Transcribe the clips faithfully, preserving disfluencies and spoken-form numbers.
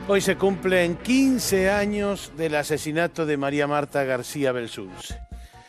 Hoy se cumplen quince años del asesinato de María Marta García Belsunce.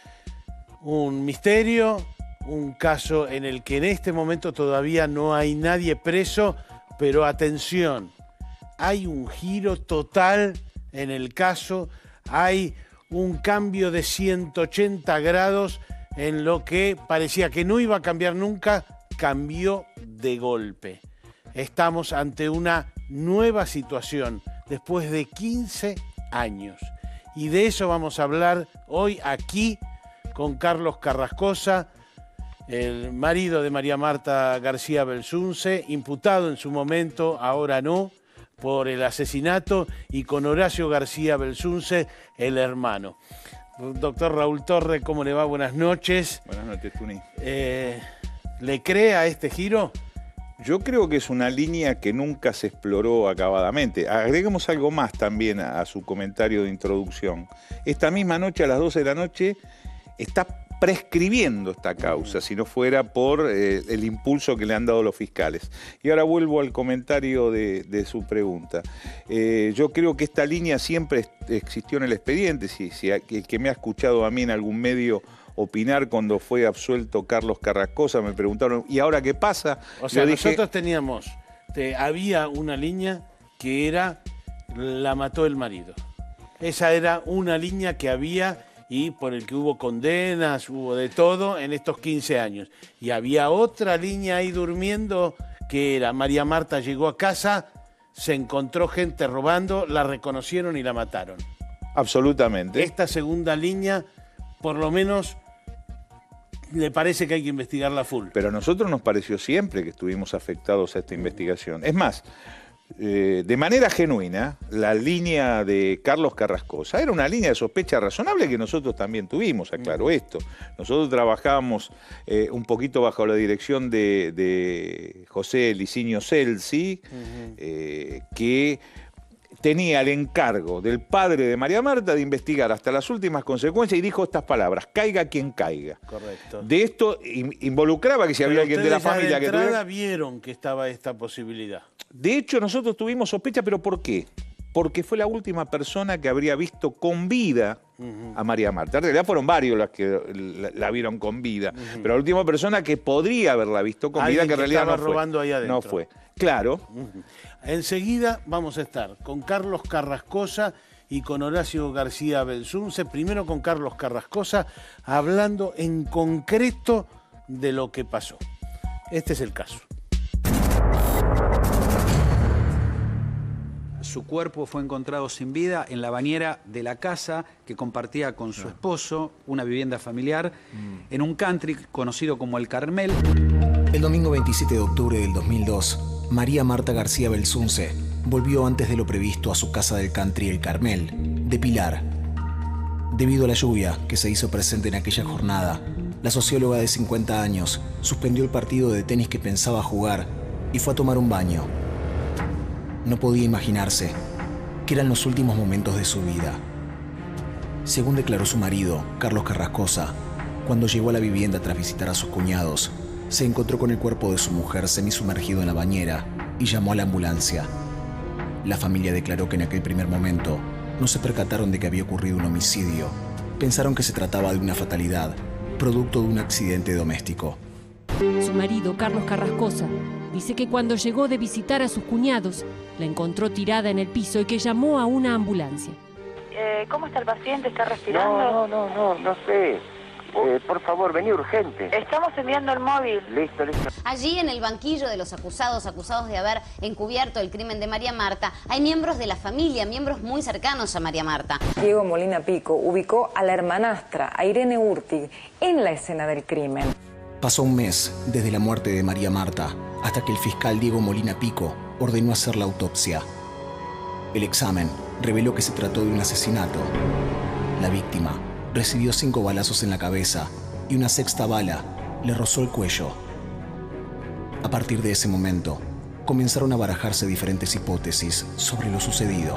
Un misterio, un caso en el que en este momento todavía no hay nadie preso, pero atención, hay un giro total en el caso, hay un cambio de ciento ochenta grados en lo que parecía que no iba a cambiar nunca, cambió de golpe. Estamos ante una nueva situación después de quince años. Y de eso vamos a hablar hoy aquí con Carlos Carrascosa, el marido de María Marta García Belsunce, imputado en su momento, ahora no, por el asesinato, y con Horacio García Belsunce, el hermano. Doctor Raúl Torre, ¿cómo le va? Buenas noches. Buenas noches, Tuni. Eh, ¿Le cree a este giro? Yo creo que es una línea que nunca se exploró acabadamente. Agreguemos algo más también a, a su comentario de introducción. Esta misma noche, a las doce de la noche, está prescribiendo esta causa, si no fuera por eh, el impulso que le han dado los fiscales. Y ahora vuelvo al comentario de, de su pregunta. Eh, yo creo que esta línea siempre existió en el expediente. Si, si el que me ha escuchado a mí en algún medio opinar cuando fue absuelto Carlos Carrascosa, me preguntaron, ¿y ahora qué pasa? O sea, Yo nosotros dije, teníamos, te, había una línea que era, la mató el marido. Esa era una línea que había y por el que hubo condenas, hubo de todo en estos quince años. Y había otra línea ahí durmiendo que era, María Marta llegó a casa, se encontró gente robando, la reconocieron y la mataron. Absolutamente. Esta segunda línea, por lo menos, le parece que hay que investigarla full. Pero a nosotros nos pareció siempre que estuvimos afectados a esta investigación. Es más, eh, de manera genuina, la línea de Carlos Carrascosa era una línea de sospecha razonable que nosotros también tuvimos, aclaro uh-huh. esto. Nosotros trabajábamos eh, un poquito bajo la dirección de, de José Licinio Celsi, uh-huh. eh, que tenía el encargo del padre de María Marta de investigar hasta las últimas consecuencias y dijo estas palabras: caiga quien caiga. Correcto. De esto involucraba que si había alguien de la familia de que tuviera... vieron que estaba esta posibilidad. De hecho, nosotros tuvimos sospecha, pero ¿por qué? Porque fue la última persona que habría visto con vida a María Marta. En realidad fueron varios los que la, la vieron con vida, uh-huh. pero la última persona que podría haberla visto con vida, que en realidad no fue. robando ahí adentro. No fue. Claro. Uh-huh. Enseguida vamos a estar con Carlos Carrascosa y con Horacio García Belsunce. Primero con Carlos Carrascosa, hablando en concreto de lo que pasó. Este es el caso. Su cuerpo fue encontrado sin vida en la bañera de la casa que compartía con su esposo, una vivienda familiar, mm. en un country conocido como El Carmel. El domingo veintisiete de octubre del dos mil dos, María Marta García Belsunce volvió antes de lo previsto a su casa del country El Carmel, de Pilar. Debido a la lluvia que se hizo presente en aquella jornada, la socióloga de cincuenta años suspendió el partido de tenis que pensaba jugar y fue a tomar un baño. No podía imaginarse que eran los últimos momentos de su vida. Según declaró su marido, Carlos Carrascosa, cuando llegó a la vivienda tras visitar a sus cuñados, se encontró con el cuerpo de su mujer semisumergido en la bañera y llamó a la ambulancia. La familia declaró que en aquel primer momento no se percataron de que había ocurrido un homicidio. Pensaron que se trataba de una fatalidad, producto de un accidente doméstico. Su marido, Carlos Carrascosa, dice que cuando llegó de visitar a sus cuñados, la encontró tirada en el piso y que llamó a una ambulancia. Eh, ¿Cómo está el paciente? ¿Está respirando? No, no, no, no, no sé. Eh, por favor, vení urgente. Estamos enviando el móvil. Listo, listo. Allí, en el banquillo de los acusados, acusados de haber encubierto el crimen de María Marta, hay miembros de la familia, miembros muy cercanos a María Marta. Diego Molina Pico ubicó a la hermanastra, a Irene Urtig, en la escena del crimen. Pasó un mes desde la muerte de María Marta hasta que el fiscal Diego Molina Pico ordenó hacer la autopsia. El examen reveló que se trató de un asesinato. La víctima recibió cinco balazos en la cabeza y una sexta bala le rozó el cuello. A partir de ese momento, comenzaron a barajarse diferentes hipótesis sobre lo sucedido.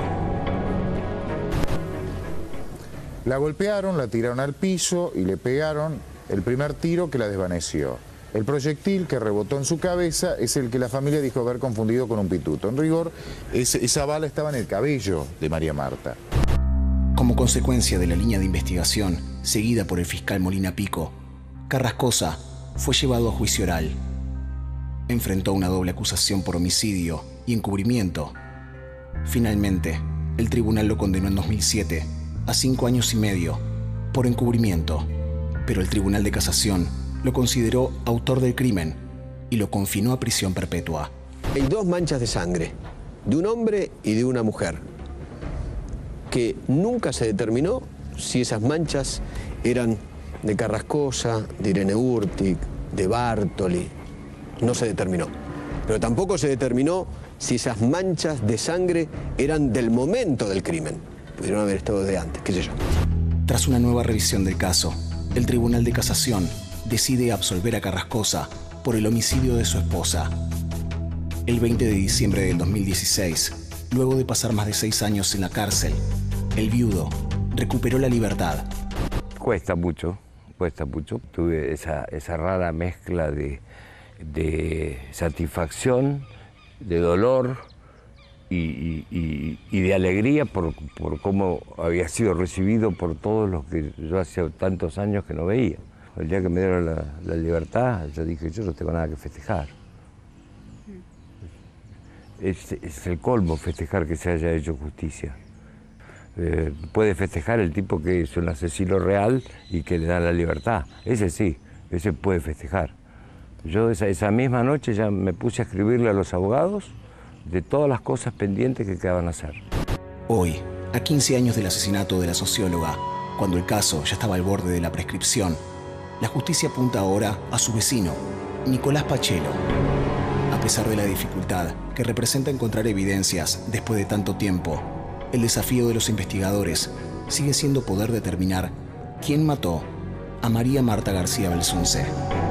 La golpearon, la tiraron al piso y le pegaron el primer tiro que la desvaneció. El proyectil que rebotó en su cabeza es el que la familia dijo haber confundido con un pituto. En rigor, es, esa bala estaba en el cabello de María Marta. Como consecuencia de la línea de investigación seguida por el fiscal Molina Pico, Carrascosa fue llevado a juicio oral. Enfrentó una doble acusación por homicidio y encubrimiento. Finalmente, el tribunal lo condenó en dos mil siete a cinco años y medio por encubrimiento, pero el Tribunal de Casación lo consideró autor del crimen y lo confinó a prisión perpetua. Hay dos manchas de sangre, de un hombre y de una mujer, que nunca se determinó si esas manchas eran de Carrascosa, de Irene Urtig, de Bartoli. No se determinó. Pero tampoco se determinó si esas manchas de sangre eran del momento del crimen. Pudieron haber estado de antes, qué sé yo. Tras una nueva revisión del caso, el Tribunal de Casación decide absolver a Carrascosa por el homicidio de su esposa. El veinte de diciembre del dos mil dieciséis, luego de pasar más de seis años en la cárcel, el viudo recuperó la libertad. Cuesta mucho, cuesta mucho. Tuve esa, esa rara mezcla de, de satisfacción, de dolor y, y, y, y de alegría por, por cómo había sido recibido por todos los que yo hacía tantos años que no veía. El día que me dieron la, la libertad, yo dije, yo no tengo nada que festejar. Es, es el colmo festejar que se haya hecho justicia. Eh, puede festejar el tipo que es un asesino real y que le da la libertad. Ese sí, ese puede festejar. Yo esa, esa misma noche ya me puse a escribirle a los abogados de todas las cosas pendientes que quedaban a hacer. Hoy, a quince años del asesinato de la socióloga, cuando el caso ya estaba al borde de la prescripción, la justicia apunta ahora a su vecino, Nicolás Pachelo. A pesar de la dificultad que representa encontrar evidencias después de tanto tiempo, el desafío de los investigadores sigue siendo poder determinar quién mató a María Marta García Belsunce.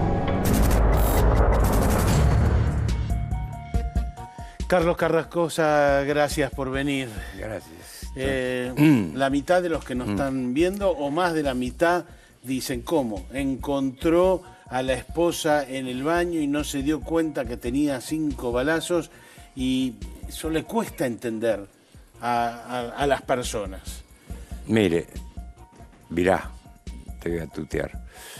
Carlos Carrascosa, gracias por venir. Gracias. Eh, Mm. La mitad de los que nos Mm. están viendo, o más de la mitad, dicen, ¿cómo? Encontró a la esposa en el baño y no se dio cuenta que tenía cinco balazos, y eso le cuesta entender a, a, a las personas. Mire, mirá, te voy a tutear.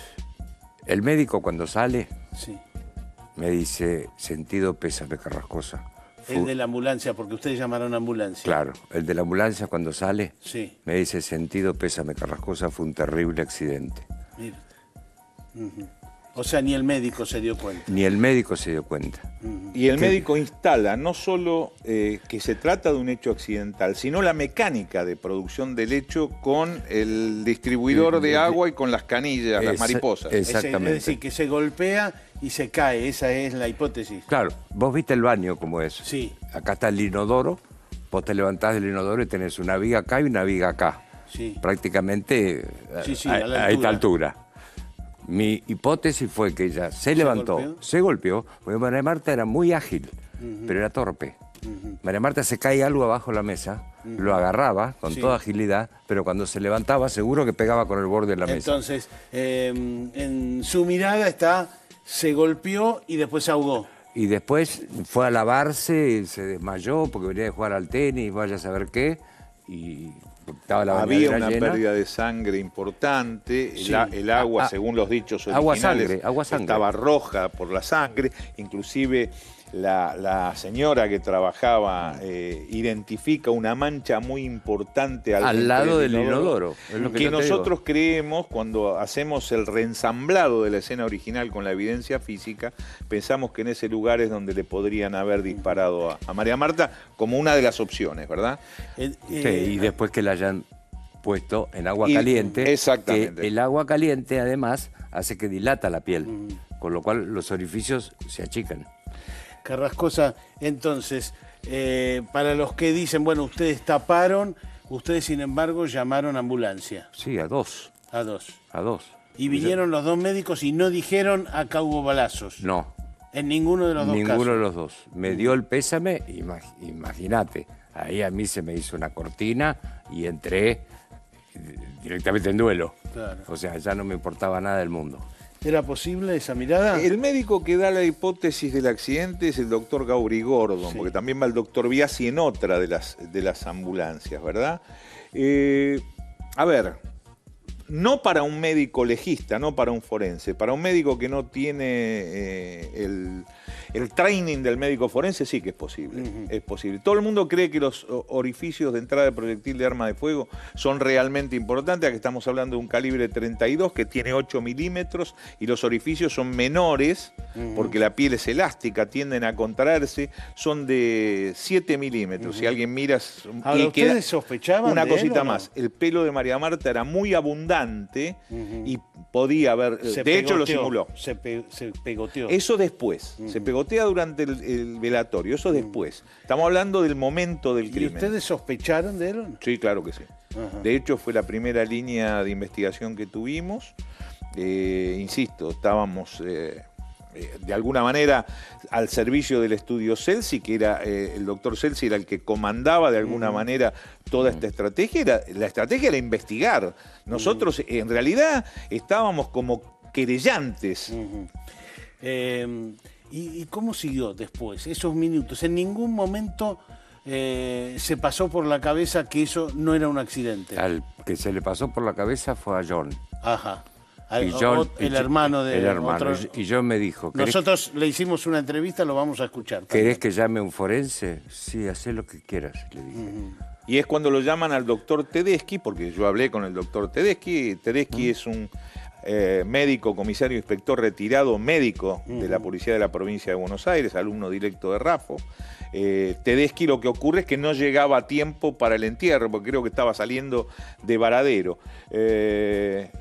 El médico cuando sale Sí. me dice, sentido pésame Carrascosa. El de la ambulancia, porque ustedes llamaron a ambulancia. Claro, el de la ambulancia cuando sale Sí. me dice, sentido pésame Carrascosa, fue un terrible accidente. Mira. Ujú. O sea, ni el médico se dio cuenta. Ni el médico se dio cuenta. Y el ¿Qué? médico instala no solo eh, que se trata de un hecho accidental, sino la mecánica de producción del hecho con el distribuidor de agua y con las canillas, las Esa- mariposas. Exactamente. Es decir, que se golpea y se cae, esa es la hipótesis. Claro, vos viste el baño como es. Sí. Acá está el inodoro, vos te levantás del inodoro y tenés una viga acá y una viga acá. Sí. Prácticamente Sí, sí, a, a la a esta altura. altura. Mi hipótesis fue que ella se levantó, golpeó? se golpeó, porque María Marta era muy ágil, pero era torpe. María Marta se cae algo abajo de la mesa, lo agarraba con Sí. toda agilidad, pero cuando se levantaba seguro que pegaba con el borde de la mesa. Entonces, eh, en su mirada está, se golpeó y después se ahogó. Y después fue a lavarse, se desmayó porque venía de jugar al tenis, vaya a saber qué, y estaba la Había bañadera una llena. pérdida de sangre importante, Sí. el, a- el agua, Ah, ah, según los dichos agua originales, sangre, agua sangre. estaba roja por la sangre, inclusive la, la señora que trabajaba eh, identifica una mancha muy importante al, Al frente lado del inodoro, es lo que que yo te nosotros digo. creemos, cuando hacemos el reensamblado de la escena original con la evidencia física, pensamos que en ese lugar es donde le podrían haber disparado a, a María Marta como una de las opciones, ¿verdad? Eh, Sí, eh, y después que la hayan puesto en agua Y- caliente, exactamente. que el agua caliente además hace que dilata la piel, con lo cual los orificios se achican. Carrascosa, entonces, eh, para los que dicen, bueno, ustedes taparon, ustedes sin embargo llamaron a ambulancia, Sí, a dos, a dos. a dos. Y vinieron los dos médicos y no dijeron acá hubo balazos. No, En ninguno de los dos ninguno casos. de los dos. Me dio el pésame, imag- imagínate, ahí a mí se me hizo una cortina y entré eh, directamente en duelo. Claro. O sea, ya no me importaba nada del mundo. ¿Era posible esa mirada? El médico que da la hipótesis del accidente es el doctor Gauri Gordon, sí. Porque también va el doctor Biasi en otra de las, de las ambulancias, ¿verdad? Eh, a ver, no para un médico legista, no para un forense, para un médico que no tiene eh, el... El training del médico forense sí que es posible, uh-huh. es posible. Todo el mundo cree que los orificios de entrada de proyectil de arma de fuego son realmente importantes. Aquí estamos hablando de un calibre treinta y dos que tiene ocho milímetros y los orificios son menores uh-huh. porque la piel es elástica, tienden a contraerse, son de siete milímetros. Uh-huh. Si alguien mira... Ahora, y ¿ustedes queda, sospechaban Una de cosita él, más, el pelo de María Marta era muy abundante uh-huh. y podía haber... Se de pegoteó, hecho lo simuló. Se, pe, se pegoteó. Eso después, uh-huh. se pegoteó durante el, el velatorio, eso después. Estamos hablando del momento del crimen. ¿Y ustedes sospecharon de él? Sí, claro que sí. Ajá. De hecho, fue la primera línea de investigación que tuvimos. Eh, insisto, estábamos eh, eh, de alguna manera al servicio del estudio Celsi, que era eh, el doctor Celsi era el que comandaba de alguna uh-huh. manera toda esta estrategia. Era, la estrategia era investigar. Nosotros, uh-huh. en realidad, estábamos como querellantes. Uh-huh. eh, ¿Y, ¿Y cómo siguió después, esos minutos? En ningún momento eh, se pasó por la cabeza que eso no era un accidente. Al que se le pasó por la cabeza fue a John. Ajá. Al, y John, o, el y hermano de el hermano. otro... Y John me dijo... Nosotros le hicimos una entrevista, lo vamos a escuchar. ¿Querés que llame a un forense? Sí, hacé lo que quieras, le dije. Uh-huh. Y es cuando lo llaman al doctor Tedeschi, porque yo hablé con el doctor Tedeschi. Tedeschi uh-huh. es un... Eh, médico, comisario, inspector retirado, médico uh-huh. de la Policía de la Provincia de Buenos Aires, alumno directo de Rafo. Eh, Tedeschi, lo que ocurre es que no llegaba a tiempo para el entierro, porque creo que estaba saliendo de Varadero. Eh,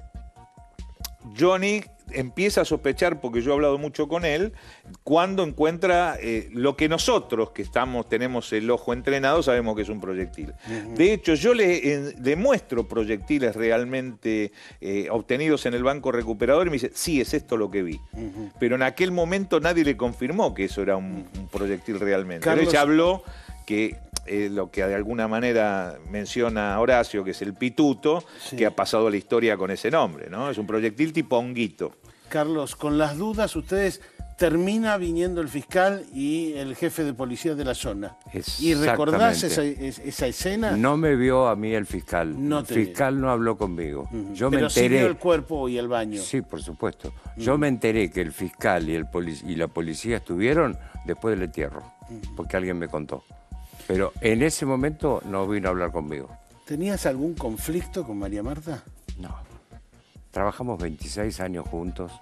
Johnny empieza a sospechar, porque yo he hablado mucho con él, cuando encuentra eh, lo que nosotros, que estamos, tenemos el ojo entrenado, sabemos que es un proyectil. Uh-huh. De hecho, yo le, eh, le muestro proyectiles realmente eh, obtenidos en el banco recuperador y me dice, sí, es esto lo que vi. Uh-huh. Pero en aquel momento nadie le confirmó que eso era un, un proyectil realmente. Carlos... Ella habló que... Eh, lo que de alguna manera menciona Horacio, que es el pituto, sí. que ha pasado la historia con ese nombre, ¿no? Es un proyectil tipo honguito. Carlos, con las dudas, ustedes termina viniendo el fiscal y el jefe de policía de la zona. ¿Y recordás esa, esa escena? No me vio a mí el fiscal. No el fiscal vio. No habló conmigo. Uh-huh. Yo Pero me enteré. sí vio el cuerpo y el baño. Sí, por supuesto. Uh-huh. Yo me enteré que el fiscal y, el polic- y la policía estuvieron después del entierro, uh-huh. porque alguien me contó. Pero en ese momento no vino a hablar conmigo. ¿Tenías algún conflicto con María Marta? No. Trabajamos veintiséis años juntos,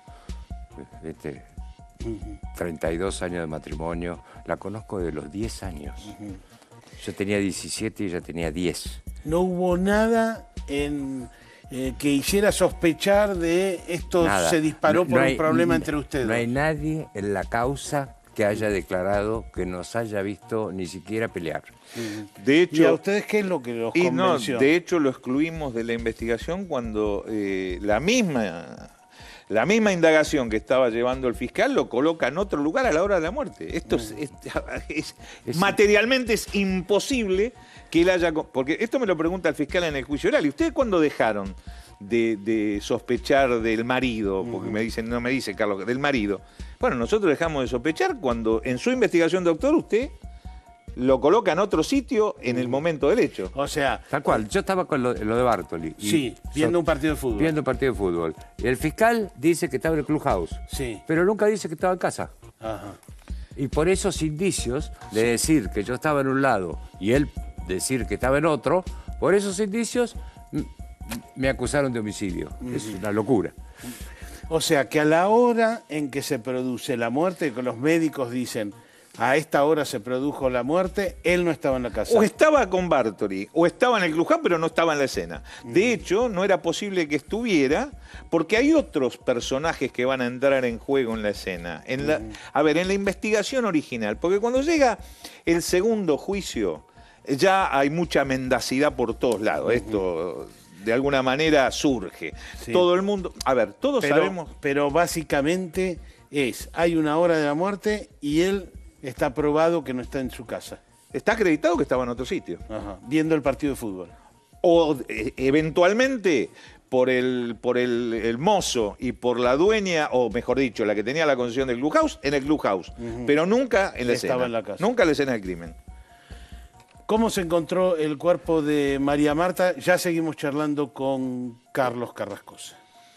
este, uh-huh. treinta y dos años de matrimonio. La conozco de los diez años. Uh-huh. Yo tenía diecisiete y ella tenía diez. ¿No hubo nada en, eh, que hiciera sospechar de esto nada. Se disparó no, por no hay, un problema entre ustedes? No hay nadie en la causa que haya declarado que nos haya visto ni siquiera pelear. De hecho, ¿y a ustedes qué es lo que los convenció? No, de hecho, lo excluimos de la investigación cuando eh, la misma... La misma indagación que estaba llevando el fiscal lo coloca en otro lugar a la hora de la muerte. Esto es, es, es, es materialmente es imposible que él haya... Porque esto me lo pregunta el fiscal en el juicio oral. ¿Y ustedes cuándo dejaron de, de sospechar del marido? Porque me dicen, no me dice Carlos, del marido. Bueno, nosotros dejamos de sospechar cuando en su investigación, doctor, usted lo coloca en otro sitio en el momento del hecho. O sea... Tal cual, yo estaba con lo, lo de Bartoli. Y sí, viendo so, un partido de fútbol. Viendo un partido de fútbol. Y el fiscal dice que estaba en el clubhouse. Sí. Pero nunca dice que estaba en casa. Ajá. Y por esos indicios de sí. decir que yo estaba en un lado y él decir que estaba en otro, por esos indicios me acusaron de homicidio. Uh-huh. Es una locura. O sea, que a la hora en que se produce la muerte, que los médicos dicen... A esta hora se produjo la muerte, él no estaba en la casa. O estaba con Bartoli, o estaba en el clubhouse, pero no estaba en la escena. De hecho, no era posible que estuviera, porque hay otros personajes que van a entrar en juego en la escena. En la, a ver, en la investigación original, porque cuando llega el segundo juicio, ya hay mucha mendacidad por todos lados. Esto... de alguna manera surge. Sí. Todo el mundo... A ver, todos pero, sabemos... Pero básicamente es, hay una hora de la muerte y él está probado que no está en su casa. Está acreditado que estaba en otro sitio. Ajá, viendo el partido de fútbol. O eh, eventualmente por el, por el, el mozo y por la dueña, o mejor dicho, la que tenía la concesión del clubhouse, en el clubhouse, uh-huh. pero nunca en la Estaba escena. en la casa. Nunca en la escena del crimen. ¿Cómo se encontró el cuerpo de María Marta? Ya seguimos charlando con Carlos Carrascosa.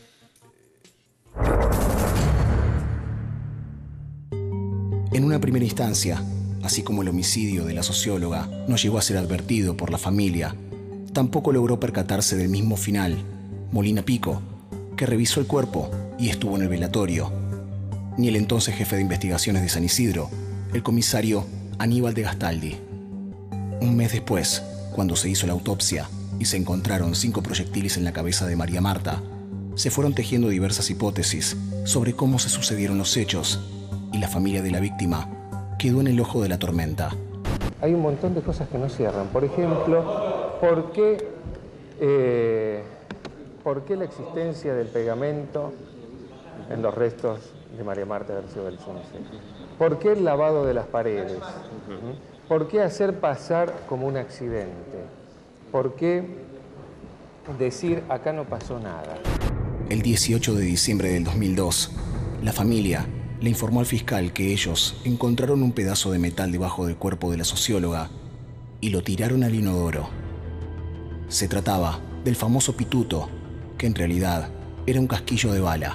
En una primera instancia, así como el homicidio de la socióloga no llegó a ser advertido por la familia, tampoco logró percatarse del mismo final Molina Pico, que revisó el cuerpo y estuvo en el velatorio, ni el entonces jefe de investigaciones de San Isidro, el comisario Aníbal de Gastaldi. Un mes después, cuando se hizo la autopsia y se encontraron cinco proyectiles en la cabeza de María Marta, se fueron tejiendo diversas hipótesis sobre cómo se sucedieron los hechos, y la familia de la víctima quedó en el ojo de la tormenta. Hay un montón de cosas que no cierran. Por ejemplo, ¿por qué, eh, ¿por qué la existencia del pegamento en los restos de María Marta García Belsunce? ¿Por qué el lavado de las paredes? ¿Por qué hacer pasar como un accidente? ¿Por qué decir acá no pasó nada? El dieciocho de diciembre del dos mil dos, la familia le informó al fiscal que ellos encontraron un pedazo de metal debajo del cuerpo de la socióloga y lo tiraron al inodoro. Se trataba del famoso pituto, que en realidad era un casquillo de bala.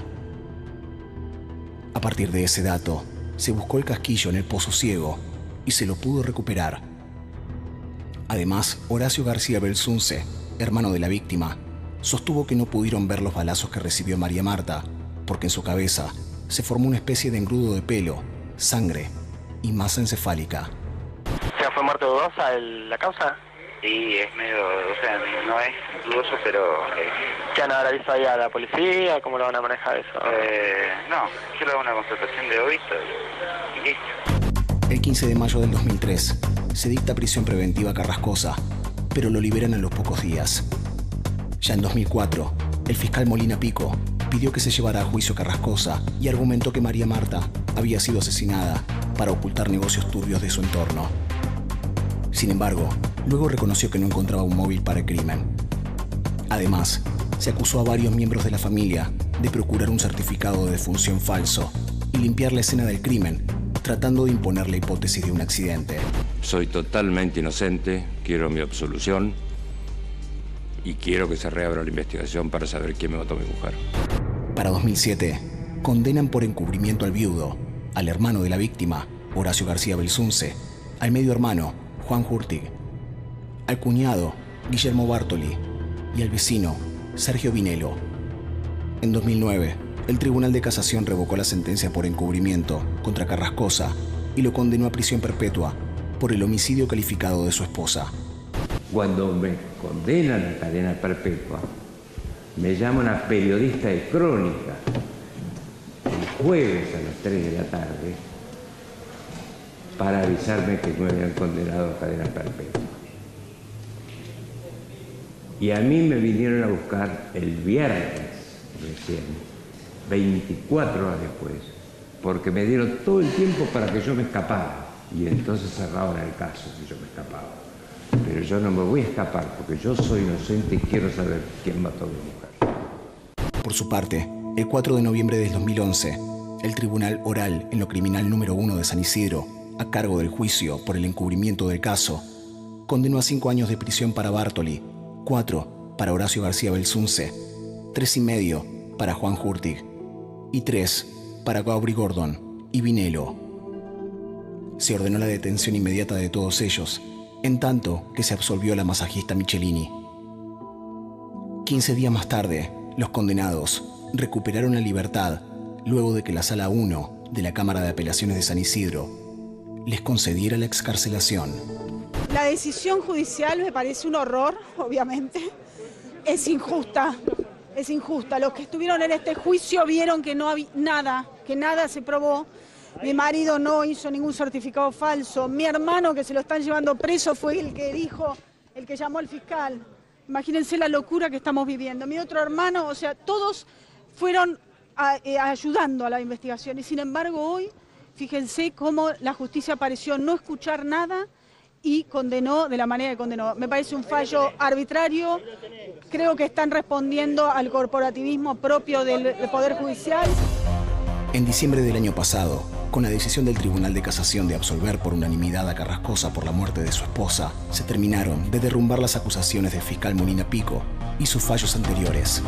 A partir de ese dato, se buscó el casquillo en el Pozo Ciego y se lo pudo recuperar. Además, Horacio García Belsunce, hermano de la víctima, sostuvo que no pudieron ver los balazos que recibió María Marta, porque en su cabeza se formó una especie de engrudo de pelo, sangre y masa encefálica. O sea, ¿fue muerte dudosa el, la causa? Sí, es medio, o sea, no es dudoso, pero... Eh, ¿Qué han analizado ahí a la policía? ¿Cómo lo van a manejar eso? Eh, no, yo le hago una constatación de obista y listo. El quince de mayo del dos mil tres se dicta prisión preventiva a Carrascosa, pero lo liberan a los pocos días. Ya en dos mil cuatro, el fiscal Molina Pico pidió que se llevara a juicio Carrascosa y argumentó que María Marta había sido asesinada para ocultar negocios turbios de su entorno. Sin embargo, luego reconoció que no encontraba un móvil para el crimen. Además, se acusó a varios miembros de la familia de procurar un certificado de defunción falso y limpiar la escena del crimen, tratando de imponer la hipótesis de un accidente. Soy totalmente inocente, quiero mi absolución y quiero que se reabra la investigación para saber quién me mató a mi mujer. Para dos mil siete, condenan por encubrimiento al viudo, al hermano de la víctima, Horacio García Belsunce, al medio hermano, Juan Hurtig, al cuñado, Guillermo Bartoli, y al vecino, Sergio Vinelo. En dos mil nueve, el Tribunal de Casación revocó la sentencia por encubrimiento contra Carrascosa y lo condenó a prisión perpetua por el homicidio calificado de su esposa. Cuando me condenan a cadena perpetua, me llaman a periodista de crónica el jueves a las tres de la tarde para avisarme que me habían condenado a cadena perpetua. Y a mí me vinieron a buscar el viernes recién, veinticuatro horas después, porque me dieron todo el tiempo para que yo me escapara. Y entonces cerraban el caso si yo me escapaba. Pero yo no me voy a escapar porque yo soy inocente y quiero saber quién mató a mi mujer. Por su parte, el cuatro de noviembre del dos mil once, el Tribunal Oral en lo Criminal número uno de San Isidro, a cargo del juicio por el encubrimiento del caso, condenó a cinco años de prisión para Bartoli, cuatro para Horacio García Belsunce, tres y medio para Juan Hurtig y tres para Gabri Gordon y Vinelo. Se ordenó la detención inmediata de todos ellos, en tanto que se absolvió a la masajista Michelini. quince días más tarde, los condenados recuperaron la libertad luego de que la Sala uno de la Cámara de Apelaciones de San Isidro les concediera la excarcelación. La decisión judicial me parece un horror, obviamente. Es injusta, es injusta. Los que estuvieron en este juicio vieron que no había nada, que nada se probó. Mi marido no hizo ningún certificado falso. Mi hermano, que se lo están llevando preso, fue el que dijo, el que llamó al fiscal. Imagínense la locura que estamos viviendo. Mi otro hermano, o sea, todos fueron a, eh, ayudando a la investigación. Y sin embargo hoy, fíjense cómo la justicia pareció no escuchar nada y condenó de la manera que condenó. Me parece un fallo arbitrario, creo que están respondiendo al corporativismo propio del, del Poder Judicial. En diciembre del año pasado, con la decisión del Tribunal de Casación de absolver por unanimidad a Carrascosa por la muerte de su esposa, se terminaron de derrumbar las acusaciones del fiscal Molina Pico y sus fallos anteriores.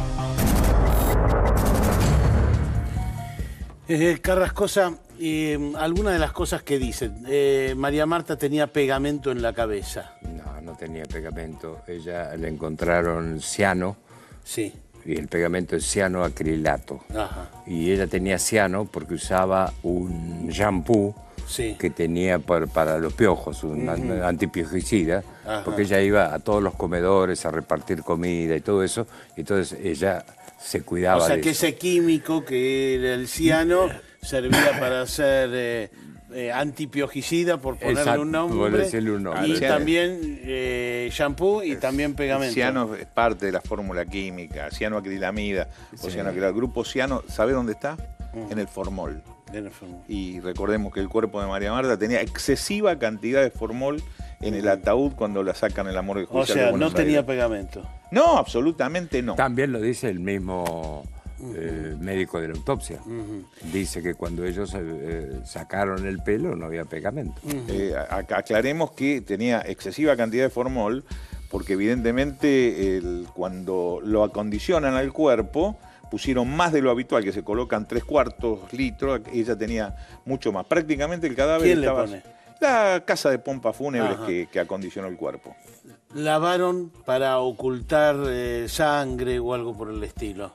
Eh, Carrascosa, eh, algunas de las cosas que dicen. Eh, María Marta tenía pegamento en la cabeza. No, no tenía pegamento. Ella le encontraron ciano. Sí. Y el pegamento es cianoacrilato. Ajá. Y ella tenía ciano porque usaba un shampoo sí. que tenía para, para los piojos, un uh-huh. antipiojicida, Ajá. porque ella iba a todos los comedores a repartir comida y todo eso, y entonces ella se cuidaba de eso. O sea que ese químico que era el ciano servía para hacer eh, eh, antipiojicida, por ponerle Exacto, un nombre, por decirle un nombre. y Sí. también eh, shampoo y también pegamento. El ciano es parte de la fórmula química, cianoacrilamida, Sí. o cianoacrilato. El grupo ciano, ¿sabe dónde está? Mm. En el formol. En el formol. Y recordemos que el cuerpo de María Marta tenía excesiva cantidad de formol en el ataúd cuando la sacan en la morgue O judicial sea, de no Buenos tenía Aires. pegamento. No, absolutamente no. También lo dice el mismo eh, médico de la autopsia. Uh-huh. Dice que cuando ellos eh, sacaron el pelo no había pegamento. Uh-huh. Eh, ac- aclaremos que tenía excesiva cantidad de formol porque evidentemente el, cuando lo acondicionan al cuerpo pusieron más de lo habitual, que se colocan tres cuartos litros, ella tenía mucho más. Prácticamente el cadáver ¿Quién estaba... le pone? La casa de pompas fúnebres Ajá. que, que acondicionó el cuerpo. ¿Lavaron para ocultar eh, sangre o algo por el estilo?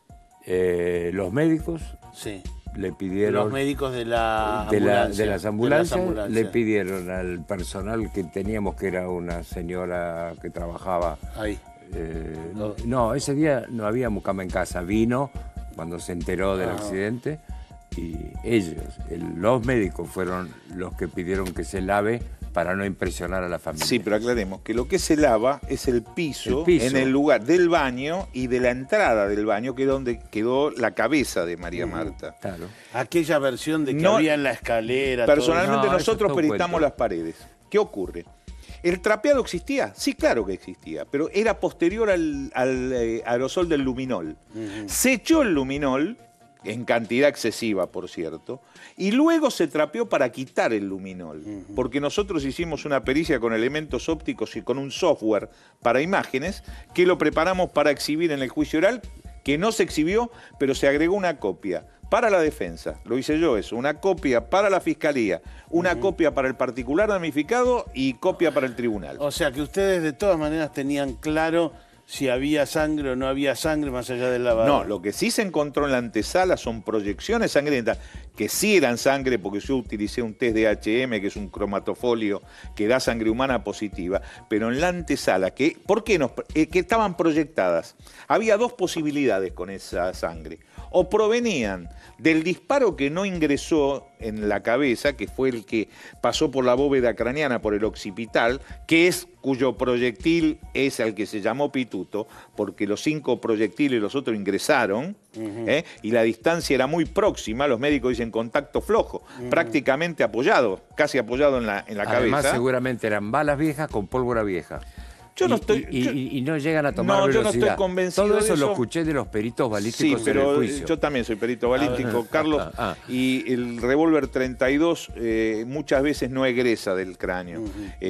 Eh, los médicos Sí. le pidieron... Los médicos de la de, la- ambulancia, de las de ambulancias, las ambulancias. le pidieron al personal que teníamos, que era una señora que trabajaba... Ahí. eh, no, ese día no había mucama en casa, vino cuando se enteró del Ah. accidente y ellos, el- los médicos fueron los que pidieron que se lave para no impresionar a la familia. Sí, pero aclaremos que lo que se lava es el piso, El piso. en el lugar del baño y de la entrada del baño, que es donde quedó la cabeza de María Marta. Claro. Aquella versión de que No, había en la escalera. Personalmente No, eso es nosotros todo un peritamos cuento. las paredes. ¿Qué ocurre? ¿El trapeado existía? Sí, claro que existía, pero era posterior al, al, eh, aerosol del luminol. Uh-huh. Se echó el luminol, en cantidad excesiva, por cierto, y luego se trapeó para quitar el luminol, Uh-huh. porque nosotros hicimos una pericia con elementos ópticos y con un software para imágenes que lo preparamos para exhibir en el juicio oral, que no se exhibió, pero se agregó una copia para la defensa, lo hice yo eso, una copia para la fiscalía, una Uh-huh. copia para el particular damnificado y copia para el tribunal. O sea que ustedes de todas maneras tenían claro si había sangre o no había sangre más allá del lavado. No, lo que sí se encontró en la antesala son proyecciones sangrientas, que sí eran sangre, porque yo utilicé un test de H M, que es un cromatofolio que da sangre humana positiva, pero en la antesala, que, ¿por qué nos, eh, que estaban proyectadas? Había dos posibilidades con esa sangre. O provenían del disparo que no ingresó en la cabeza, que fue el que pasó por la bóveda craneana, por el occipital, que es cuyo proyectil es el que se llamó pituto, porque los cinco proyectiles los otros ingresaron, Uh-huh. ¿eh? y la distancia era muy próxima, los médicos dicen contacto flojo, Uh-huh. prácticamente apoyado, casi apoyado en la, en la Además, cabeza. seguramente eran balas viejas con pólvora vieja. Yo no Y- estoy- Y, yo- y- y no llegan a tomar No, yo no velocidad. estoy convencido Todo de eso, eso. lo escuché de los peritos Sí, balísticos en el pero juicio. yo también soy perito balístico, Ah, Carlos, ah, ah. y el revólver treinta y dos eh, muchas veces no egresa del cráneo.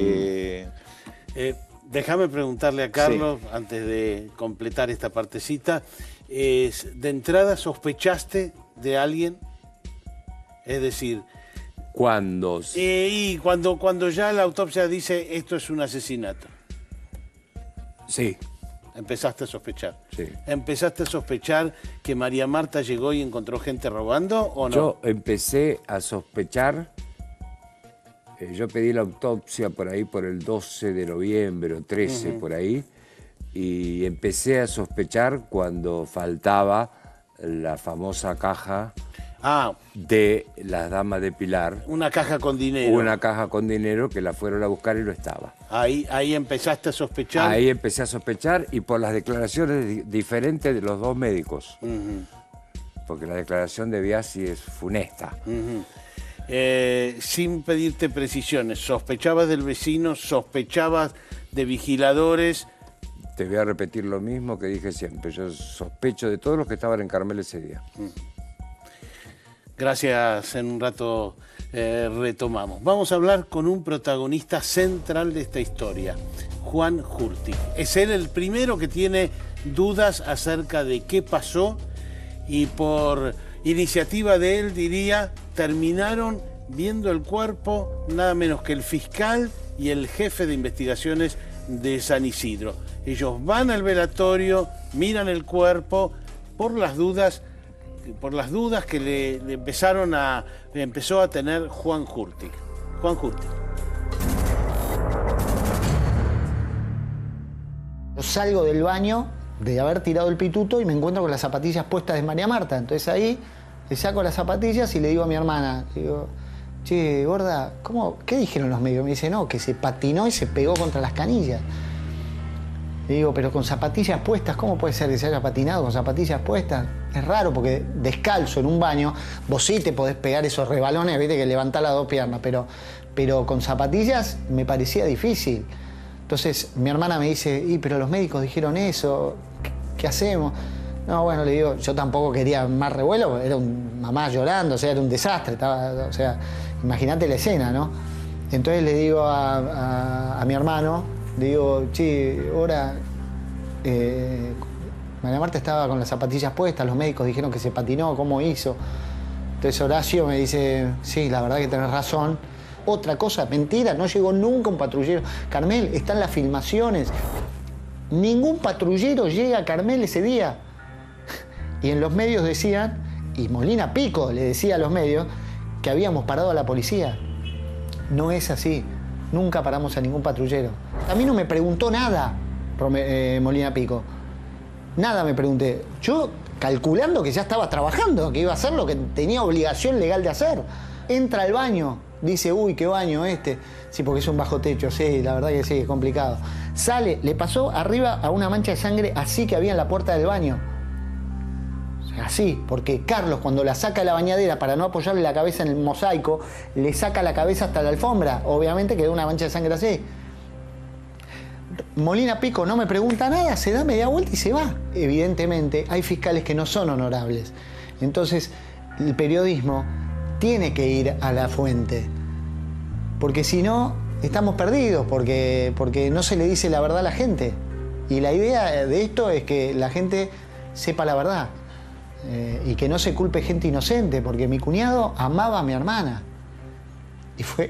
Eh, Eh, déjame preguntarle a Carlos, antes de completar esta partecita, es, ¿de entrada sospechaste de alguien? Es decir, Cuando... eh, y cuando, cuando ya la autopsia dice esto es un asesinato, Sí, empezaste a sospechar. sí. ¿Empezaste a sospechar que María Marta llegó y encontró gente robando o no? Yo empecé a sospechar, eh, yo pedí la autopsia por ahí por el doce de noviembre o trece, Ujú. por ahí, y empecé a sospechar cuando faltaba la famosa caja Ah, de las damas de Pilar. una caja con dinero. Una caja con dinero que la fueron a buscar y no estaba. Ahí, ahí empezaste a sospechar. Ahí empecé a sospechar y por las declaraciones di- diferentes de los dos médicos. Ujú, Porque la declaración de Biasi es funesta. ujú. eh, sin pedirte precisiones, ¿sospechabas del vecino? ¿Sospechabas de vigiladores? Te voy a repetir lo mismo que dije siempre. Yo sospecho de todos los que estaban en Carmel ese día. Gracias, en un rato eh, retomamos. Vamos a hablar con un protagonista central de esta historia, Juan Hurtig. Es él el primero que tiene dudas acerca de qué pasó y por iniciativa de él, diría, terminaron viendo el cuerpo nada menos que el fiscal y el jefe de investigaciones de San Isidro. Ellos van al velatorio, miran el cuerpo por las dudas, por las dudas que le, le empezaron a, le empezó a tener Juan Hurtig. Juan Hurtig. Yo salgo del baño de haber tirado el pituto y me encuentro con las zapatillas puestas de María Marta. Entonces ahí le saco las zapatillas y le digo a mi hermana, le digo, che, gorda, ¿cómo, ¿qué dijeron los medios? Me dice, no, que se patinó y se pegó contra las canillas. Le digo, pero con zapatillas puestas, ¿cómo puede ser que se haya patinado con zapatillas puestas? Es raro porque descalzo en un baño, vos sí te podés pegar esos rebalones, viste, que levantás las dos piernas, pero, pero con zapatillas me parecía difícil. Entonces mi hermana me dice, y pero los médicos dijeron eso, ¿qué, qué hacemos? No, bueno, le digo, yo tampoco quería más revuelo, era un mamá llorando, o sea, era un desastre, estaba, o sea, imagínate la escena, ¿no? Entonces le digo a, a, a mi hermano, le digo, che, ahora eh, María Marta estaba con las zapatillas puestas, los médicos dijeron que se patinó, ¿cómo hizo? Entonces Horacio me dice, sí, la verdad que tenés razón. Otra cosa, mentira, no llegó nunca un patrullero. Carmel, están las filmaciones. Ningún patrullero llega a Carmel ese día. Y en los medios decían, y Molina Pico le decía a los medios, que habíamos parado a la policía. No es así. Nunca paramos a ningún patrullero. A mí no me preguntó nada, eh, Molina Pico. Nada me pregunté. Yo calculando que ya estaba trabajando, que iba a hacer lo que tenía obligación legal de hacer. Entra al baño, dice, uy, qué baño este. Sí, porque es un bajo techo, sí, la verdad que sí, es complicado. Sale, le pasó arriba a una mancha de sangre así que había en la puerta del baño. Así, porque Carlos cuando la saca de la bañadera para no apoyarle la cabeza en el mosaico, le saca la cabeza hasta la alfombra. Obviamente quedó una mancha de sangre así. Molina Pico no me pregunta nada, se da media vuelta y se va. Evidentemente hay fiscales que no son honorables. Entonces el periodismo tiene que ir a la fuente. Porque si no, estamos perdidos, porque, porque no se le dice la verdad a la gente. Y la idea de esto es que la gente sepa la verdad. Eh, y que no se culpe gente inocente, porque mi cuñado amaba a mi hermana. Y fue...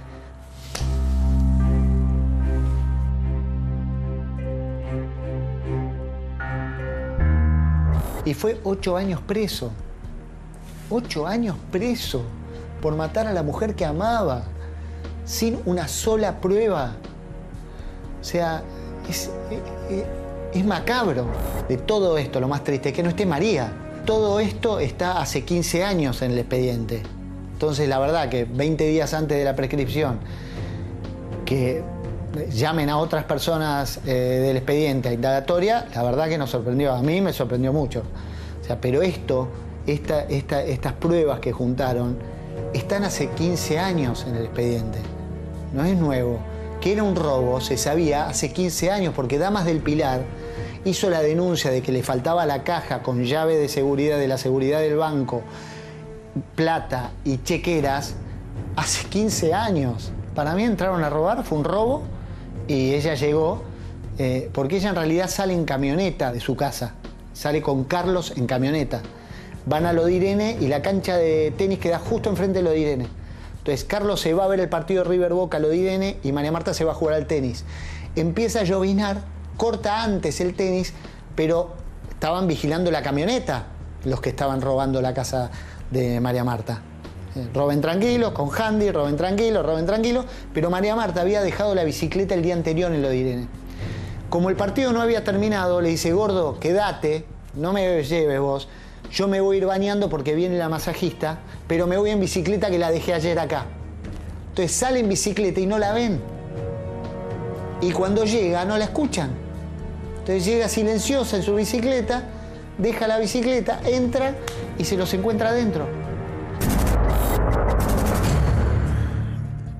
Y fue ocho años preso. Ocho años preso por matar a la mujer que amaba, sin una sola prueba. O sea, es, es, es macabro. De todo esto, lo más triste es que no esté María. Todo esto está hace quince años en el expediente. Entonces, la verdad que veinte días antes de la prescripción, que llamen a otras personas eh, del expediente a indagatoria, la verdad que nos sorprendió. A mí me sorprendió mucho. O sea, pero esto, esta, esta, estas pruebas que juntaron, están hace quince años en el expediente. No es nuevo. Que era un robo, se sabía hace quince años, porque Damas del Pilar hizo la denuncia de que le faltaba la caja con llave de seguridad de la seguridad del banco, plata y chequeras hace quince años. Para mí entraron a robar, fue un robo, y ella llegó, eh, porque ella en realidad sale en camioneta de su casa, sale con Carlos en camioneta. Van a Lo de Irene y la cancha de tenis queda justo enfrente de Lo de Irene. Entonces Carlos se va a ver el partido de River Boca a Lo de Irene y María Marta se va a jugar al tenis. Empieza a lloviznar, corta antes el tenis, pero estaban vigilando la camioneta los que estaban robando la casa de María Marta. Eh, roben tranquilos, con handy, roben tranquilos, roben tranquilos, pero María Marta había dejado la bicicleta el día anterior en Lo de Irene. Como el partido no había terminado, le dice, gordo, quédate, no me lleves vos, yo me voy a ir bañando porque viene la masajista, pero me voy en bicicleta que la dejé ayer acá. Entonces sale en bicicleta y no la ven. Y cuando llega no la escuchan. Entonces llega silenciosa en su bicicleta, deja la bicicleta, entra y se los encuentra adentro.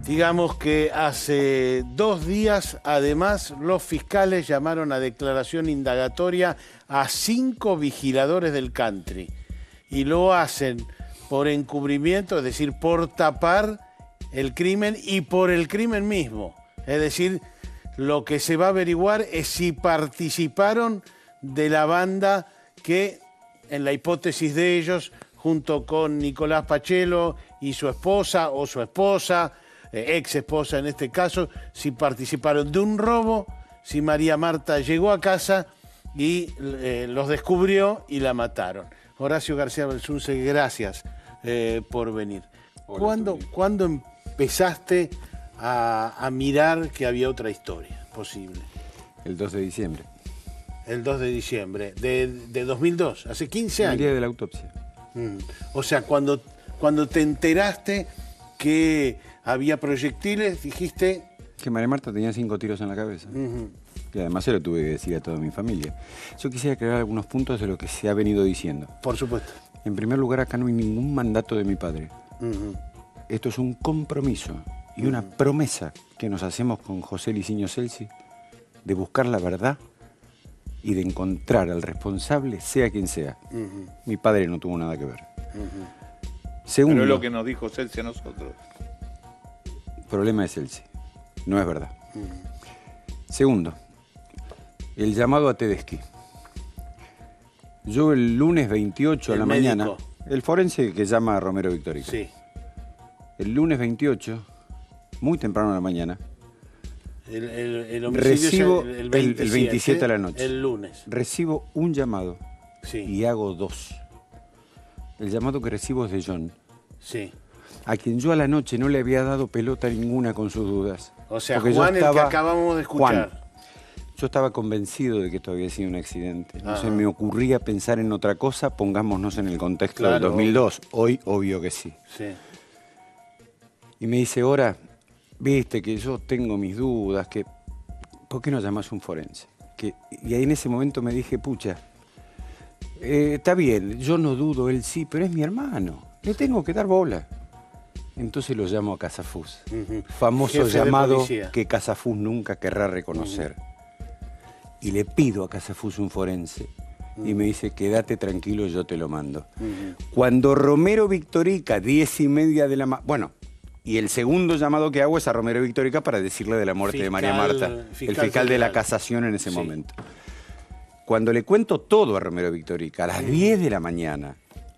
Digamos que hace dos días, además, los fiscales llamaron a declaración indagatoria a cinco vigiladores del country. Y lo hacen por encubrimiento, es decir, por tapar el crimen y por el crimen mismo. Es decir, lo que se va a averiguar es si participaron de la banda que, en la hipótesis de ellos, junto con Nicolás Pachelo y su esposa o su esposa, eh, ex esposa en este caso, si participaron de un robo, si María Marta llegó a casa y eh, los descubrió y la mataron. Horacio García Belsunce, gracias eh, por venir. Hola, ¿Cuándo, ¿Cuándo empezaste a, a mirar que había otra historia posible? El dos de diciembre. El dos de diciembre de, de dos mil dos, hace quince años. El día de la autopsia. Mm. O sea, cuando, cuando te enteraste que había proyectiles, dijiste... Que María Marta tenía cinco tiros en la cabeza. Uh-huh. Y además se lo tuve que decir a toda mi familia. Yo quisiera aclarar algunos puntos de lo que se ha venido diciendo. Por supuesto. En primer lugar, acá no hay ningún mandato de mi padre. Uh-huh. Esto es un compromiso y una promesa que nos hacemos con José Liciño Celsi de buscar la verdad y de encontrar al responsable, sea quien sea. Uh-huh. Mi padre no tuvo nada que ver. Uh-huh. Segundo, pero es lo que nos dijo Celsi a nosotros. El problema es Celsi, no es verdad. Uh-huh. Segundo, el llamado a Tedeschi. Yo el lunes veintiocho a la médico. mañana, el forense que llama a Romero Victorica. Sí. El lunes veintiocho, muy temprano a la mañana, El, el, el homicidio recibo es el, el, el, veintisiete, el veintisiete a la noche. El lunes. Recibo un llamado Sí. y hago dos. El llamado que recibo es de John, Sí. a quien yo a la noche no le había dado pelota ninguna con sus dudas. O sea, Porque yo Juan, el que estaba- acabamos de escuchar. Juan, yo estaba convencido de que esto había sido un accidente. No Ajá. se me ocurría pensar en otra cosa, pongámonos en el contexto Claro, del dos mil dos. Hoy, obvio que sí. Sí. Y me dice, ahora, viste que yo tengo mis dudas, que ¿por qué no llamás un forense? Que, y ahí en ese momento me dije, pucha, eh, está bien, yo no dudo, él sí, pero es mi hermano, le tengo que dar bola. Entonces lo llamo a Casafús, Uh-huh. famoso Jefe de llamado policía. que Casafús nunca querrá reconocer. Y le pido a Casafús un forense. Y me dice, quédate tranquilo, yo te lo mando. Uh-huh. Cuando Romero Victorica, diez y media de la mañana... Bueno, y el segundo llamado que hago es a Romero Victorica para decirle de la muerte de María Fiscal- Marta, fiscal el fiscal de la federal. casación en ese Sí. momento. Cuando le cuento todo a Romero Victorica, a las diez de la mañana,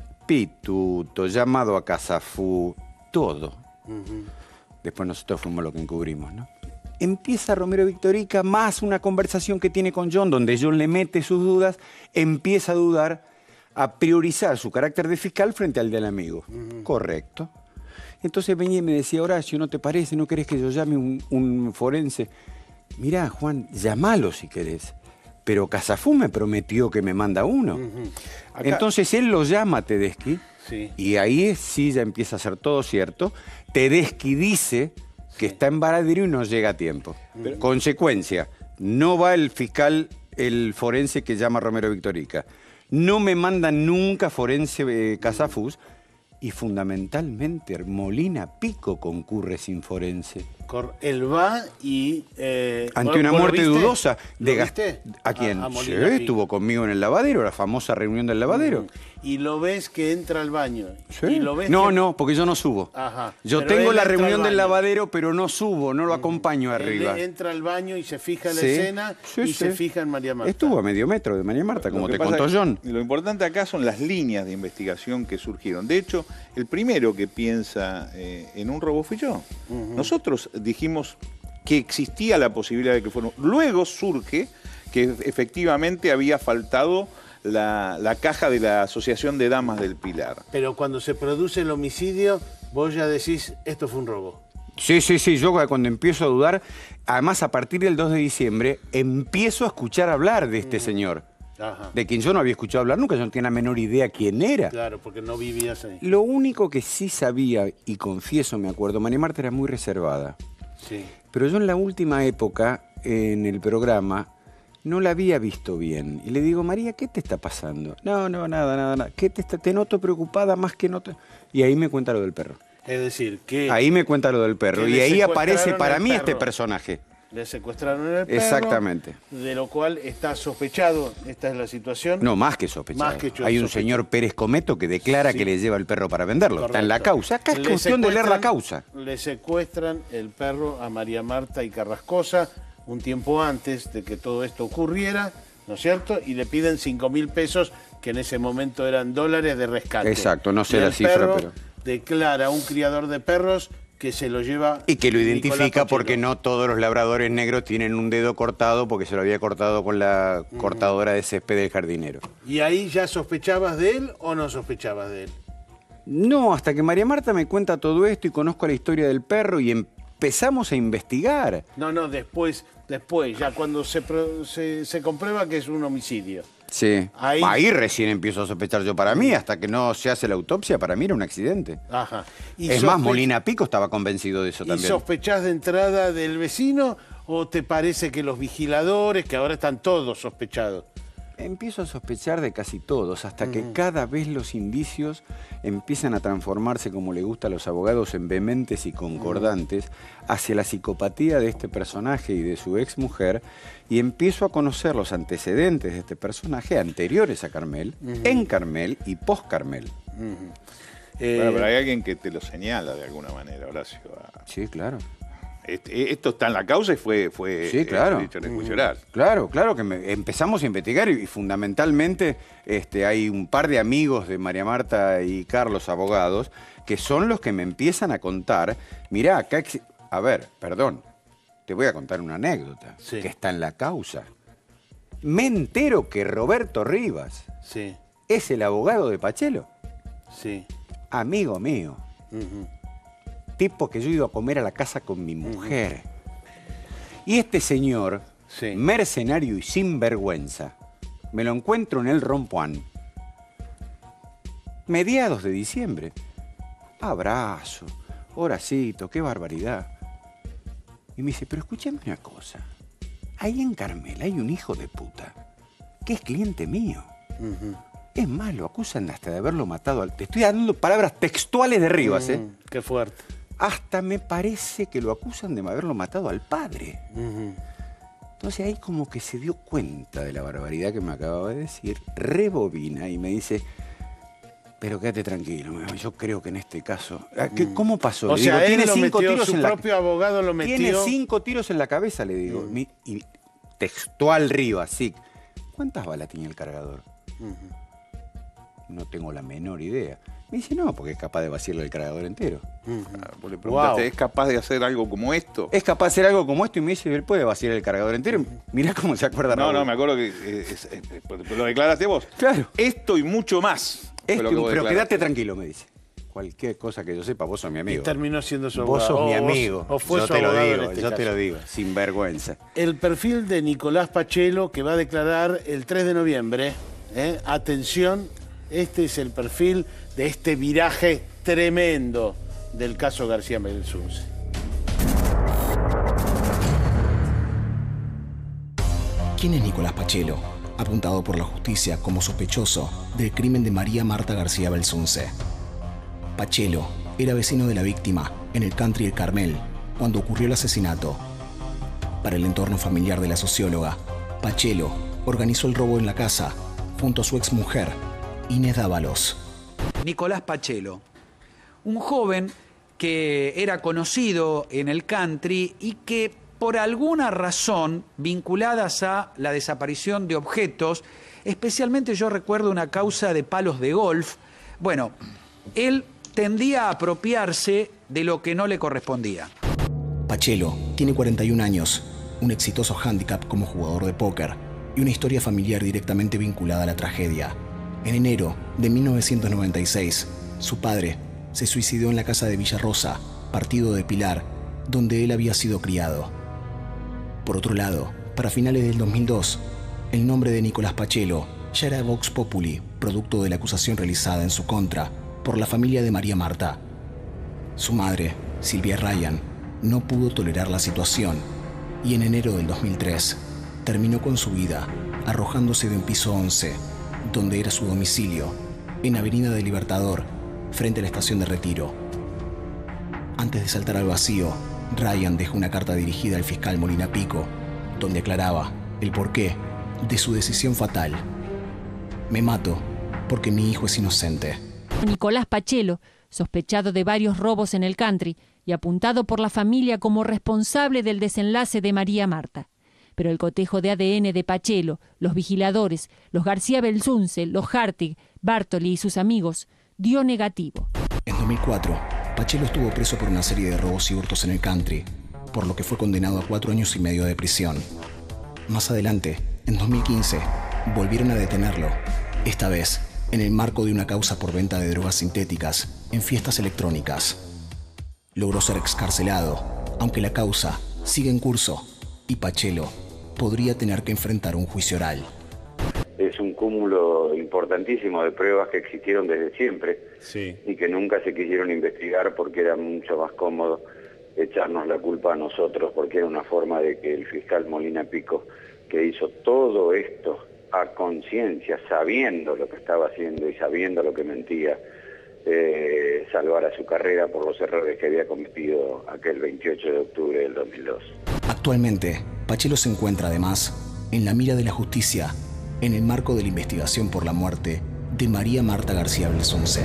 pituto, llamado a Casafú, todo. Uh-huh. Después nosotros fuimos lo que encubrimos, ¿no? Empieza Romero Victorica más una conversación que tiene con John, donde John le mete sus dudas, empieza a dudar, a priorizar su carácter de fiscal frente al del amigo. Uh-huh. Correcto. Entonces venía y me decía, Horacio, ¿no te parece? ¿No querés que yo llame un, un forense? Mirá, Juan, llamalo si querés. Pero Casafú me prometió que me manda uno. Uh-huh. Acá- Entonces él lo llama a Tedeschi, Sí. y ahí sí ya empieza a ser todo cierto. Tedeschi dice que está en Varadero y no llega a tiempo. Pero- Consecuencia, no va el fiscal, el forense que llama Romero Victorica. No me manda nunca forense eh, Casafús. Y fundamentalmente Molina Pico concurre sin forense. Cor- Él va y... eh, Ante ¿vos- una vos lo muerte viste? dudosa. De ¿Lo gas- viste? ¿A quién? A Sí, Molina Pico. estuvo conmigo en el lavadero, la famosa reunión del lavadero. Y lo ves que entra al baño. Sí. Y lo ves No, que- no, porque yo no subo. Ajá. Yo Pero tengo él la entra al reunión del baño. lavadero, pero no subo, no lo acompaño arriba. Él entra al baño y se fija en la Sí, escena sí, y sí. se fija en María Marta. Estuvo a medio metro de María Marta, como Lo que te pasa contó es- John. Lo importante acá son las líneas de investigación que surgieron. De hecho, el primero que piensa eh, en un robo fui yo. Ujú. Nosotros dijimos que existía la posibilidad de que fuera. Luego surge que efectivamente había faltado la, la caja de la Asociación de Damas del Pilar. Pero cuando se produce el homicidio, vos ya decís, esto fue un robo. Sí, sí, sí, yo cuando empiezo a dudar, además a partir del dos de diciembre, empiezo a escuchar hablar de este señor, Ajá. de quien yo no había escuchado hablar nunca, yo no tenía la menor idea quién era. Claro, porque no vivías ahí. Lo único que sí sabía, y confieso, me acuerdo, María Marta era muy reservada. Sí. Pero yo en la última época, en el programa, no la había visto bien. Y le digo, María, ¿qué te está pasando? No, no, nada, nada, nada. ¿Qué te, está, te noto preocupada más que no te... Y ahí me cuenta lo del perro. Es decir, que... Ahí me cuenta lo del perro. que Y le ahí aparece secuestraron para el mí perro. este personaje. Le secuestraron el perro. Exactamente. De lo cual está sospechado. Esta es la situación. No, más que sospechado. Más que Hay un sospechado. señor Pérez Cometo que declara Sí. que le lleva el perro para venderlo. Está en la Correcto. causa. Acá es Le cuestión de leer la secuestran- causa. Le secuestran el perro a María Marta y Carrascosa un tiempo antes de que todo esto ocurriera, ¿no es cierto? Y le piden cinco mil pesos, que en ese momento eran dólares de rescate. Exacto, no sé Y la el cifra, perro pero- declara a un criador de perros que se lo lleva... Y que lo Nicolás identifica Pachelo. porque no todos los labradores negros tienen un dedo cortado porque se lo había cortado con la cortadora de césped del jardinero. ¿Y ahí ya sospechabas de él o no sospechabas de él? No, hasta que María Marta me cuenta todo esto y conozco la historia del perro y empezamos a investigar. No, no, después, después, ya cuando se, pro- se, se comprueba que es un homicidio. Sí. Ahí- Ahí... recién empiezo a sospechar yo. Para mí, hasta que no se hace la autopsia, para mí era un accidente. Ajá. Y Es más, sospe- Molina Pico estaba convencido de eso ¿Y también. sospechás de entrada del vecino o te parece que los vigiladores, que ahora están todos sospechados? Empiezo a sospechar de casi todos, hasta que cada vez los indicios empiezan a transformarse, como le gusta a los abogados, en vehementes y concordantes, hacia la psicopatía de este personaje y de su exmujer, y empiezo a conocer los antecedentes de este personaje anteriores a Carmel, Ujú. en Carmel y post-Carmel. Eh, Bueno, pero hay alguien que te lo señala de alguna manera, Horacio. Sí, claro. Este- esto está en la causa y fue, fue Sí, claro. eh, dicho en el juicio oral. Claro, claro, que me- empezamos a investigar y, y fundamentalmente este, hay un par de amigos de María Marta y Carlos, abogados, que son los que me empiezan a contar, mirá, acá, exi- a ver, perdón, te voy a contar una anécdota que está en la causa. Me entero que Roberto Rivas Sí, es el abogado de Pachelo, sí. amigo mío. Tipo que yo iba a comer a la casa con mi mujer. Y este señor, mercenario y sinvergüenza, me lo encuentro en el Rompuán, mediados de diciembre. Abrazo, Horacito, qué barbaridad. Y me dice, pero escúchame una cosa, ahí en Carmel hay un hijo de puta que es cliente mío. Es más, lo acusan hasta de haberlo matado. Al... Te estoy dando palabras textuales de Rivas, ¿eh? Qué fuerte. Hasta me parece que lo acusan de haberlo matado al padre. Entonces ahí como que se dio cuenta de la barbaridad que me acababa de decir, rebobina y me dice, pero quédate tranquilo, yo creo que en este caso... ¿Qué- ¿Cómo pasó? O Le sea, digo, él tiene lo cinco metió, tiros su en la... propio abogado lo metió... Tiene cinco tiros en la cabeza, le digo. Mi- y textual Rivas, sí. ¿Cuántas balas tiene el cargador? No tengo la menor idea. Me dice, no, porque es capaz de vaciarle el cargador entero. Ah, vos le preguntaste, ¿es capaz de hacer algo como esto? Es capaz de hacer algo como esto y me dice, él puede vaciar el cargador entero. Mirá cómo se acuerda No, Raúl. no, me acuerdo que eh, es- es- es- lo declaraste vos. Claro. Esto y mucho más. fue Esto, lo que vos pero declaraste. quédate tranquilo, me dice. Cualquier cosa que yo sepa, vos sos mi amigo. Y terminó siendo su Vos abogado. sos mi O- o- amigo. o fue yo su te lo abogado en digo, este yo te caso. lo digo, sin vergüenza. El perfil de Nicolás Pachelo, que va a declarar el tres de noviembre. ¿eh? Atención, este es el perfil de este viraje tremendo del caso García Belsunce. ¿Quién es Nicolás Pachelo? Apuntado por la justicia como sospechoso del crimen de María Marta García Belsunce. Pachelo era vecino de la víctima en el country El Carmel cuando ocurrió el asesinato. Para el entorno familiar de la socióloga, Pachelo organizó el robo en la casa junto a su exmujer, Inés Dávalos. Nicolás Pachelo, un joven que era conocido en el country y que por alguna razón vinculadas a la desaparición de objetos, especialmente yo recuerdo una causa de palos de golf, bueno, él tendía a apropiarse de lo que no le correspondía. Pachelo tiene cuarenta y un años, un exitoso hándicap como jugador de póker y una historia familiar directamente vinculada a la tragedia. En enero de mil novecientos noventa y seis, su padre se suicidó en la casa de Villarrosa, partido de Pilar, donde él había sido criado. Por otro lado, para finales del dos mil dos, el nombre de Nicolás Pachelo ya era Vox Populi, producto de la acusación realizada en su contra por la familia de María Marta. Su madre, Silvia Ryan, no pudo tolerar la situación y en enero del dos mil tres terminó con su vida arrojándose de un piso once, donde era su domicilio, en Avenida del Libertador, frente a la estación de Retiro. Antes de saltar al vacío, Ryan dejó una carta dirigida al fiscal Molina Pico, donde aclaraba el porqué de su decisión fatal. Me mato porque mi hijo es inocente. Nicolás Pachelo, sospechado de varios robos en el country y apuntado por la familia como responsable del desenlace de María Marta. Pero el cotejo de A D N de Pachelo, los vigiladores, los García Belsunce, los Hartig, Bartoli y sus amigos, dio negativo. En dos mil cuatro, Pachelo estuvo preso por una serie de robos y hurtos en el country, por lo que fue condenado a cuatro años y medio de prisión. Más adelante, en dos mil quince, volvieron a detenerlo, esta vez en el marco de una causa por venta de drogas sintéticas en fiestas electrónicas. Logró ser excarcelado, aunque la causa sigue en curso y Pachelo podría tener que enfrentar un juicio oral. Es un cúmulo importantísimo de pruebas que existieron desde siempre, sí, y que nunca se quisieron investigar porque era mucho más cómodo echarnos la culpa a nosotros, porque era una forma de que el fiscal Molina Pico, que hizo todo esto a conciencia, sabiendo lo que estaba haciendo y sabiendo lo que mentía, eh, salvara su carrera por los errores que había cometido aquel veintiocho de octubre del dos mil dos. Actualmente, Pachelo se encuentra además en la mira de la justicia en el marco de la investigación por la muerte de María Marta García Belsunce.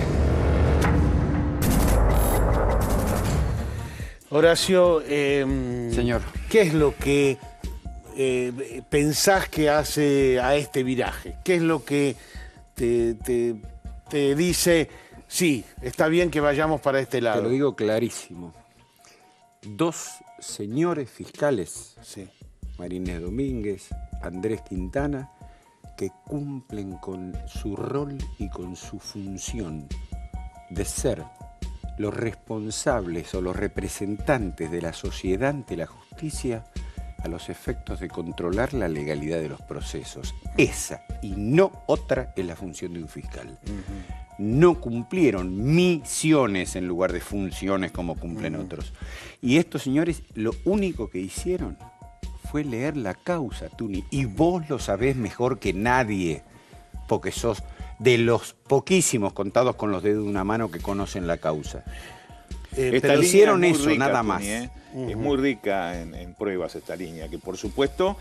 Horacio, eh, señor, ¿qué es lo que eh, pensás que hace a este viraje? ¿Qué es lo que te, te, te dice, sí, está bien que vayamos para este lado? Te lo digo clarísimo. Dos señores fiscales, sí, María Inés Domínguez, Andrés Quintana, que cumplen con su rol y con su función de ser los responsables o los representantes de la sociedad ante la justicia a los efectos de controlar la legalidad de los procesos. Esa y no otra es la función de un fiscal. Uh-huh. No cumplieron misiones en lugar de funciones como cumplen uh-huh. otros. Y estos señores lo único que hicieron fue leer la causa, Tuni, y vos lo sabés mejor que nadie, porque sos de los poquísimos contados con los dedos de una mano que conocen la causa. Eh, pero hicieron eso, rica, nada Tuni, más. ¿eh? Uh-huh. Es muy rica en, en pruebas esta línea, que por supuesto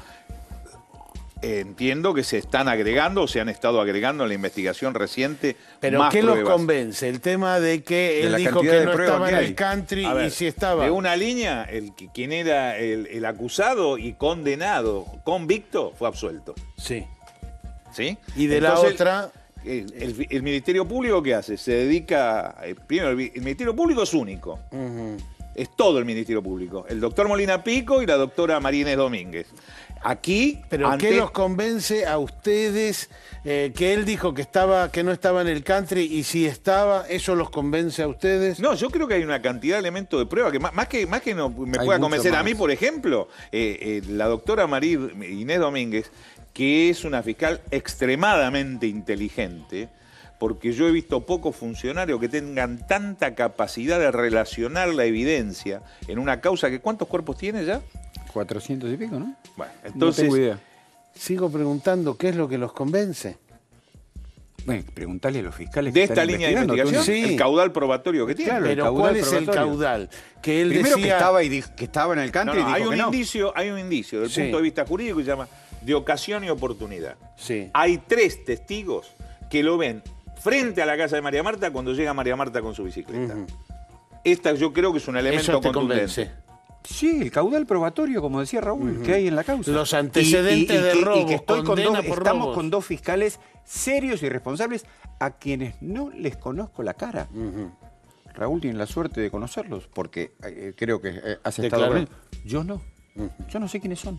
eh, entiendo que se están agregando o se han estado agregando en la investigación reciente. Pero más ¿qué pruebas. los convence? El tema de que De él la dijo cantidad que de no pruebas estaba que en hay. el country A ver, y sí estaba. De una línea, el que, quien era el, el acusado y condenado, convicto, fue absuelto. Sí. ¿Sí? Y de Entonces, la otra... El, el, el Ministerio Público, ¿qué hace? Se dedica... eh, Primero, el, el Ministerio Público es único. Uh-huh. Es todo el Ministerio Público. El doctor Molina Pico y la doctora María Inés Domínguez. Aquí... ¿Pero ante... qué los convence a ustedes? Eh, que él dijo que, estaba, que no estaba en el country y sí estaba, ¿eso los convence a ustedes? No, yo creo que hay una cantidad de elementos de prueba que más, más que más que no me Hay pueda mucho convencer a más. mí, por ejemplo, eh, eh, la doctora María Inés Domínguez, que es una fiscal extremadamente inteligente, porque yo he visto pocos funcionarios que tengan tanta capacidad de relacionar la evidencia en una causa que ¿cuántos cuerpos tiene ya? cuatrocientos y pico, ¿no? Bueno, entonces... No tengo idea. Sigo preguntando qué es lo que los convence. Bueno, preguntarle a los fiscales de que esta están línea de investigando, investigación, Sí. el caudal probatorio que tiene. Claro, el Pero caudal ¿cuál es el probatorio. caudal? Que él Primero decía... que estaba, y dijo, que estaba en el country No, no, y hay dijo un que no. indicio, hay un indicio del Sí. punto de vista jurídico que se llama de ocasión y oportunidad. Sí. Hay tres testigos que lo ven frente a la casa de María Marta cuando llega María Marta con su bicicleta. Uh-huh. Esta yo creo que es un elemento Eso te contundente. convence. Sí, el caudal probatorio, como decía Raúl, uh-huh. que hay en la causa. Los antecedentes Y- y- y de que- robo, y que estoy con condena dos, por estamos robos. con dos fiscales serios y responsables a quienes no les conozco la cara. Uh-huh. Raúl tiene la suerte de conocerlos porque eh, creo que eh, has De estado claro. con ellos. Yo no. Uh-huh. Yo no sé quiénes son.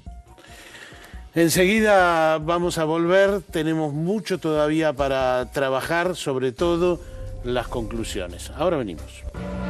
Enseguida vamos a volver, tenemos mucho todavía para trabajar, sobre todo las conclusiones. Ahora venimos.